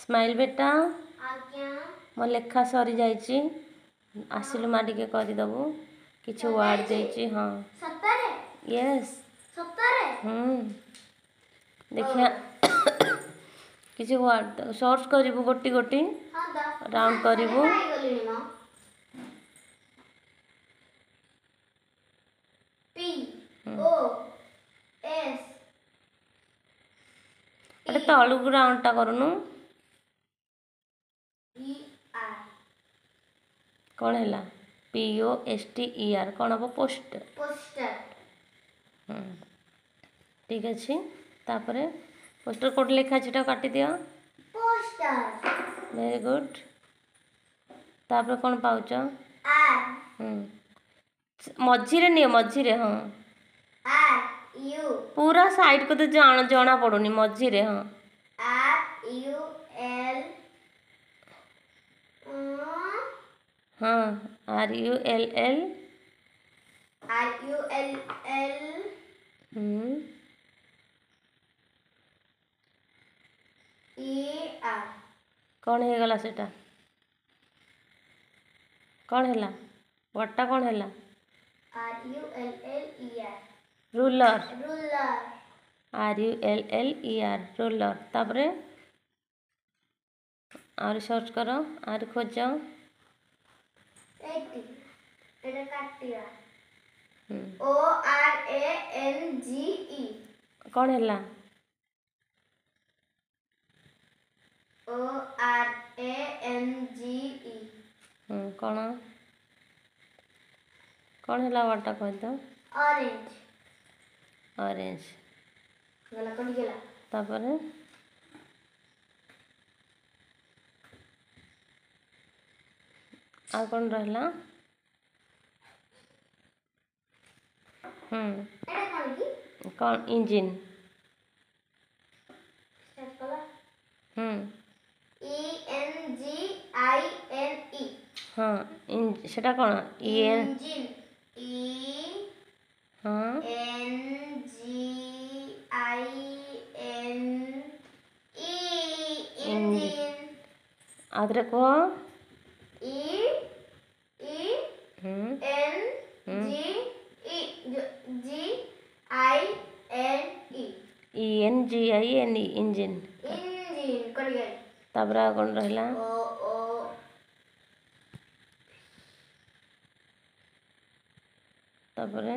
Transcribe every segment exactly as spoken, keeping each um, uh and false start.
smile बेटा आज्ञा मो लेखा सरी जाइए आसिलु माँ टिके करदेबू किसी वर्ड देती हाँ सत्तरे यस सत्तरे हम्म देखिया किसी वर्ड सर्च करू गोटी गोटी हाँ दा राउंड करू पी ओ एस अरे तलू राउंड टा करूनु ई आर कौन है P O S T E are कौन हम पोस्ट पोस्टर ठीक अच्छे तापर पोस्टर कोड लिखा है काटी दियो पोस्टर वेरी गुड तापर कौन पाउच आर मझीरे नियो मझीरे हाँ आर यू पूरा साइड को तो जान जना पड़ुनी मझीरे हाँ आर यू एल हाँ R U L L E U L L E R कौन है गला सेटा कौन है वर्डटा कौन है R U L L E R ruler ruler R U L L E R ruler तापरे आर सर्च करो आर खोज O R A N G ई कौन है O R A N G ई कौन कौन है वर्डटा कह दो ऑरेंज ऑरेंज गला कट गेला तापरे आ कौन रहला हम्म एटा कौन की कौन इंजिन स्टार्ट कला हम्म ई एन जी आई एन ई हाँ इन सेटा कौन ई एन इंजिन ई हाँ N G I N E engine आधरे कह E E N G E G I N E E N G I N E engine engine cut गई तापर आ कौन रहला ओ ओ तापर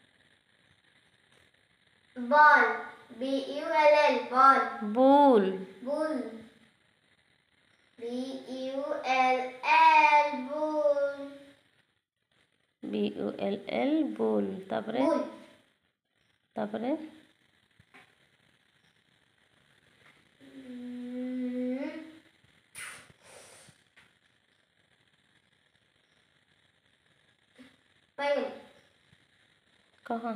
ball B U L L ball bull bull B U L L bull B U L L bull तापर bull तापर कह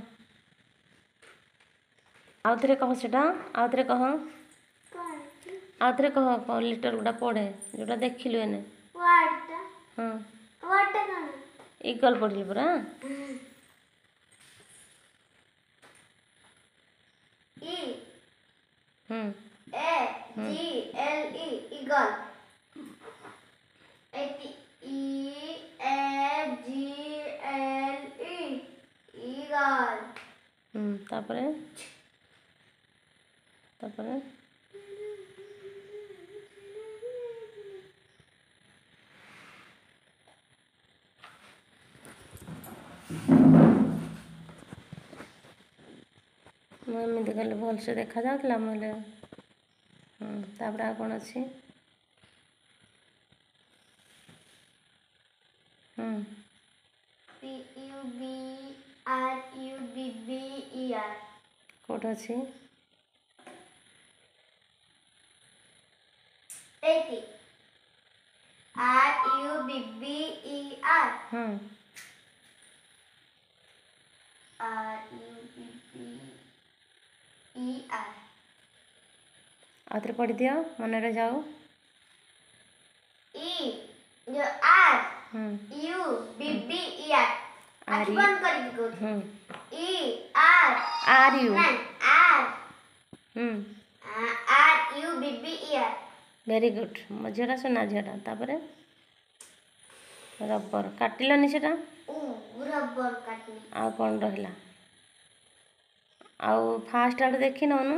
आउ थे कह सेटा आउ थे कह आउ थे कह कौन लिटर गुड़ा पढ़े जोटा देखिलु एने हाँ इक्वल पढ़िल पूरा हम्म A G L E eagle एटी E A G L E eagle हम्म तापरे तापरे ମୁଁ ଏମିତି କଲେ ଭଲସେ ଦେଖାଯାଉଥିଲା ମୁଁ ହେଲେ ତାପରେ ଆଉ କ'ଣ ଅଛି P U B R U B B E R କୋଉଠି ଅଛି एटी R U B B E R ହଁ R U B B E R ଆଉ ଥରେ ପଢ଼ିଦିଅ ମନରେ ଯାଉ ई जो आर ହୁଁ U B B E R R आखि यू बंद करके कहो ହୁଁ ई आर आर यू नहीं आर ହୁଁ R U B B E R very good मो झीटा सुना झीटा तापर रबर काटिलनि सेटा ऊ रबर काटनी आ कौन रहिला आउ फास्ट आड़ देखी नौनु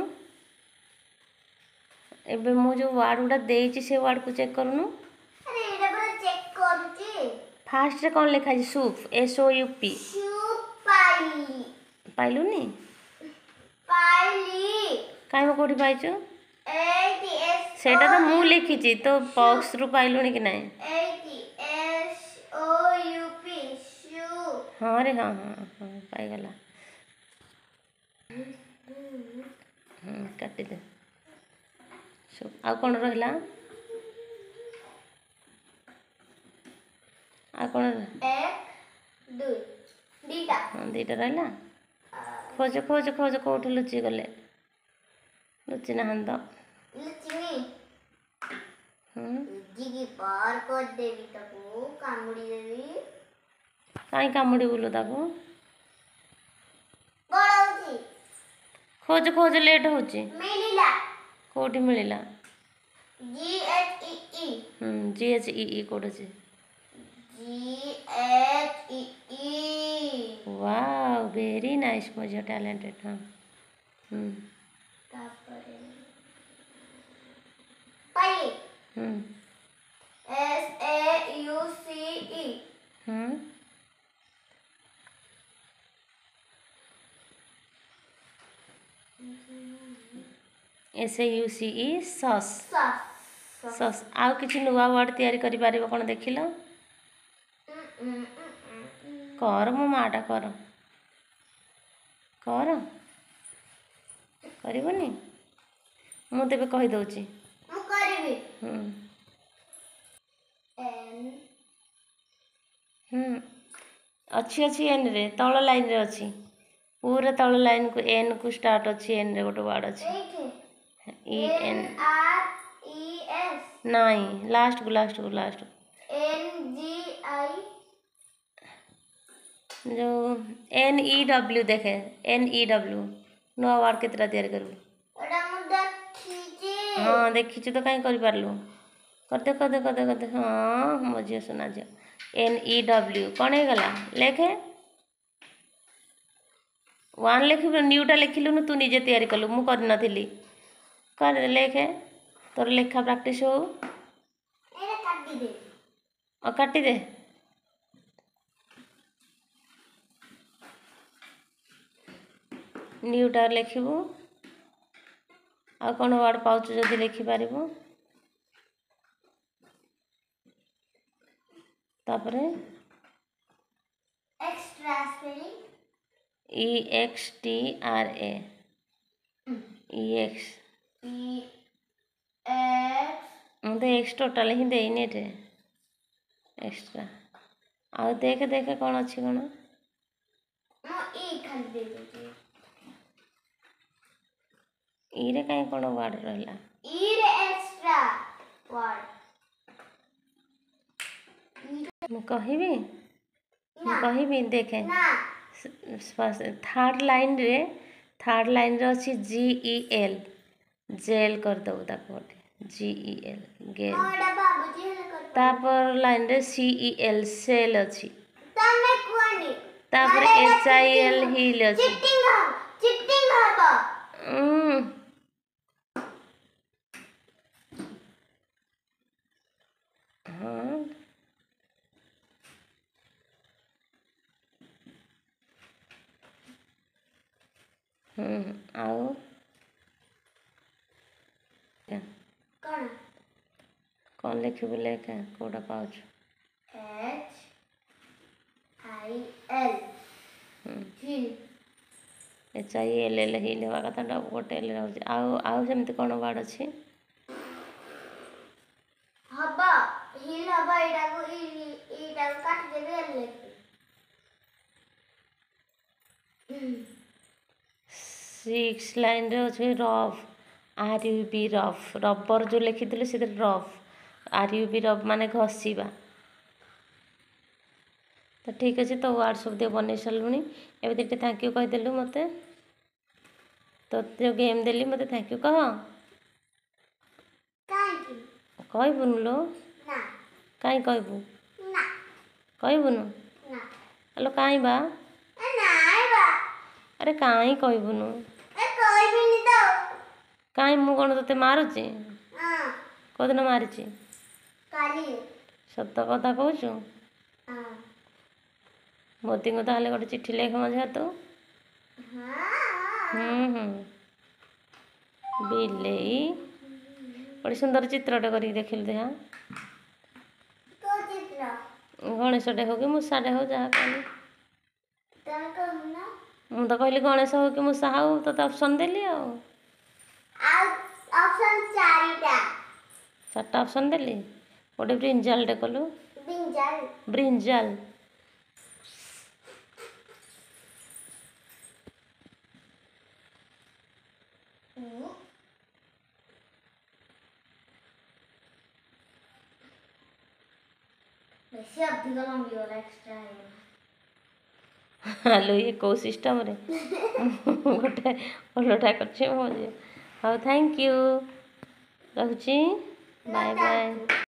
एबे मु जो वर्ड गुडा देइछि से वर्ड को चेक करूनु अरे एटा पर चेक करूची फास्ट रे कौन लिखा है soup S O U P soup पाइली पाइलुनी पाइली काई मो कोठी पाइछु ए टी एस सेटा तो मु लिखिछि तो बॉक्स रु पाइलुनी कि नहीं A T S O U P शू हाँ रे हाँ हाँ हाँ पाई गला हम्म काटी दे सूप आ कौन रहिला आ कौन एक दो दीटा हाँ दीटा रहिला खोज खोज खोज कोठी लुचि गले लुचि नहान तो लक्ष्मी हम्म जी की पार कर देवी तको कामुड़ी देवी काई कामुड़ी बोलो ताको गळौची खोज खोज लेट होची मिलिला कोठी मिलिला जी एच ई ई हम्म G H E E code अछि G H E E wow very nice मुझे टैलेंटेड हाँ हम्म तापरे पाई हम्म S A U C E हम्म एस यू सी ई सस सस सस आउ किछि नुवा वर्ड तैयारी करि पारिबो कोन देखिलो कर मो माटा कर कर करबनी मु तेबे कहि दउची मु करबी हम्म एन हम्म अच्छी अच्छी एन रे तल लाइन रे अच्छी पूरा तल लाइन को एन को स्टार्ट अच्छी एन रे गोटे वर्ड अच्छी एट E N N R E S नहीं लास्ट को लास्ट को लास्ट एन जी आई जो एन ई डब्ल्यू देखे एन ई डब्ल्यू नुआ वर्ड केतरा तैयारी करबू ओडा मु देखिजे हाँ देखी तो कहीं कर पारलु करदे करदे करदे करदे हाँ मो झील सुना झील एन ई डब्ल्यू कौन है गला लेखे वन लिखिलु न्यूटा लिखिलु तू निजे तैयारी कलु मु कर नथिली कर लेखे तोर लेखा प्रैक्टिस हो एरा काटी दे और काटी दे न्यूटा लिखिबू आ कौन वर्ड पाउछु जदि लिखि पारिबू तापरे extra spelling E X T R A E X E X मुझे एक्स टोटाल ही देनी टे एक्स्ट्रा आउ देखे देखे कौन अच्छी कौन मु ई खाली दे दे ई रे कहीं कौन वर्ड रहा ई रे एक्स्ट्रा वर्ड मु कहबी मु कहबी देखे ना थर्ड लाइन रे थर्ड लाइन रे अच्छी जी ई एल जेल कर दबो ताको जी ई एल गेल ओडा बाबूजी हेले कर तापर लाइन रे सी ई एल सेल अच्छी तने कोनी तापर एच आई एल हिल अच्छी चिटिंग हो चिटिंग हबो हम्म हाँ हम्म आओ कौन कौन लिखी बोले क्या कोड़ा पाउच H I L hill H I L L hill हवा कथा गोटे एल रही आउ आउ सेमती कौन वर्ड अच्छी हबो हिल हबो एटा को ई एटा को काट देबे एल लेखि सिक्स लाइन रे अच्छे rub R U B rub rubber जो लिखी से rub R U B rub माने घसीबा तो ठीक अच्छे तो वार्ड सब बन सारूँ एवं थैंक यू कहीदेलु मत तो जो गेम देली मत थैंक यू कह थैंक यू କହିବୁନୁ ଲୋ ନା କାଇଁ କହିବୁ ନା କହିବୁନୁ ନା ଆଲୋ କାଇଁ ବା ଏ ନାଇଁ ବା ଆରେ କାଇଁ କହିବୁନୁ ଏ କହିବିନି ତ କାଇଁ ମୁଁ କ'ଣ ତୋତେ ମାରୁଛି ହଁ କୋଉଦିନ ମାରିଛି କାଲି ସତ କଥା କହୁଛୁ ହଁ ମୋଦିଙ୍କୁ ତାହେଲେ ଗୋଟେ ଚିଠି ଲେଖ ମୋ ଝିଅ ତୁ ହଁ ହୁଁ ହୁଁ ବିଲେଇ ଗୋଟେ ସୁନ୍ଦର ଚିତ୍ରଟେ କରିକି ଦେଖିଲୁ ଦେଖିଆ କୋଉ ଚିତ୍ର ଗଣେଶଟେ ହଉ କି ମୂଷାଟେ ହଉ ଯାହା କହିଲି ତମେ କହୁନ ମୁଁ ତ କହିଲି ଗଣେଶ ହଉ କି ମୂଷା ହଉ ତୋତେ ଅପସନ୍ ଦେଲି ଆଉ ଆଉ ଅପସନ୍ ଚାରିଟା ଚାରିଟା ଅପସନ୍ ଦେଲି ଗୋଟେ ବ୍ରିଞ୍ଜାଲଟେ କଲୁ ବିଞ୍ଜାଲ ବ୍ରିଞ୍ଜାଲ ହୁଁ ବେଶୀ ଅଧିକ ଲମ୍ବିଗଲା ଏକ୍ସଟ୍ରା ହେଇଗଲା ଆଲୋ ଇଏ କେଉଁ ସିଷ୍ଟମ୍ରେ ଗୋଟେ ଓଲଟା କରିଛି ମୋ ଝିଅ ହଉ ଥ୍ୟାଙ୍କ ୟୁ ରହୁଛି ବାଏ ବାଏ